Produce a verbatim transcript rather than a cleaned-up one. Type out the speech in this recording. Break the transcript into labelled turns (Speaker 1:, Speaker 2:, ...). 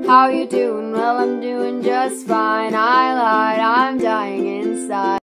Speaker 1: How you doing? Well, I'm doing just fine. I lied, I'm dying inside.